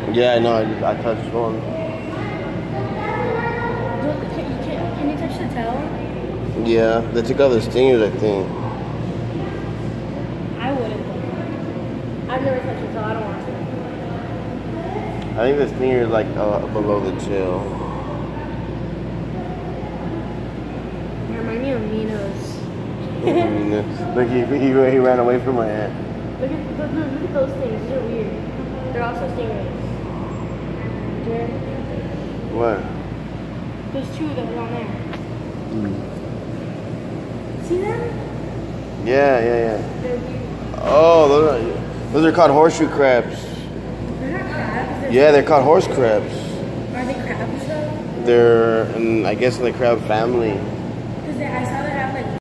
Yeah, I know. I touched one. Can you touch the tail? Yeah, they took out the stingers, I think. I wouldn't. I've never touched it, so I don't want to. I think the stinger is like below the tail. It reminds me of Minos. Look, he ran away from my hand. Look at those things. These are weird. They're also stingrays. Jared, What? there's two that are on there. See them? Yeah. They're weird. Oh, those are called horseshoe crabs. They're not crabs. Yeah, they're called horse crabs. Are they crabs though? They're, I guess, in the crab family. Because I saw